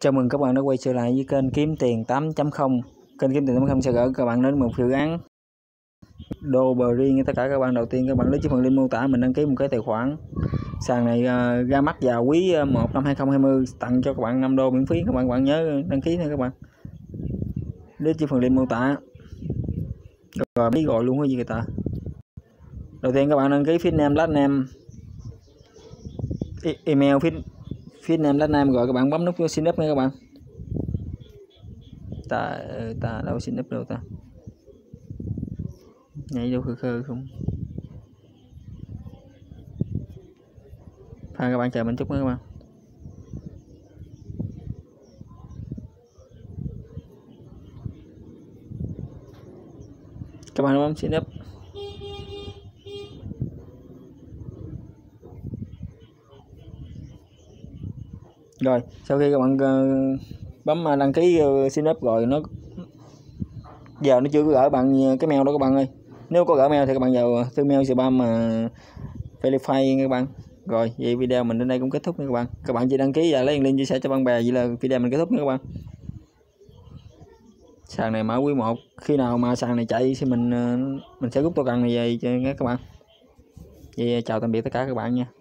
Chào mừng các bạn đã quay trở lại với kênh Kiếm Tiền 8.0. Kênh Kiếm Tiền 8.0 sẽ gửi các bạn đến một dự án đồ bờ riêng. Tất cả các bạn, đầu tiên các bạn lấy phần link mô tả mình đăng ký một cái tài khoản. Sàn này ra mắt vào quý 1 năm 2020, tặng cho các bạn 5 đô miễn phí. Các bạn nhớ đăng ký nha các bạn. Lấy phần link mô tả. Rồi biết gọi luôn cái gì người ta. Đầu tiên các bạn đăng ký feed name last name, email feed name last name, rồi các bạn bấm nút sign up nha các bạn. Ta đâu sign up đâu ta, nhảy đâu khơi không. Các bạn chờ mình chút nữa các bạn. Các bạn bấm sign up. Rồi sau khi các bạn bấm đăng ký sign up rồi, giờ nó chưa có gửi bạn cái mail đó các bạn ơi. Nếu có gửi mail thì các bạn vào thư mail spam mà verify nha các bạn. Rồi vậy video mình đến đây cũng kết thúc nha các bạn. Các bạn chỉ đăng ký và lấy link chia sẻ cho bạn bè, vậy là video mình kết thúc nha các bạn. Sàn này mở quý 1, khi nào mà sàn này chạy thì mình sẽ rút token này về nha các bạn. Vậy chào tạm biệt tất cả các bạn nha.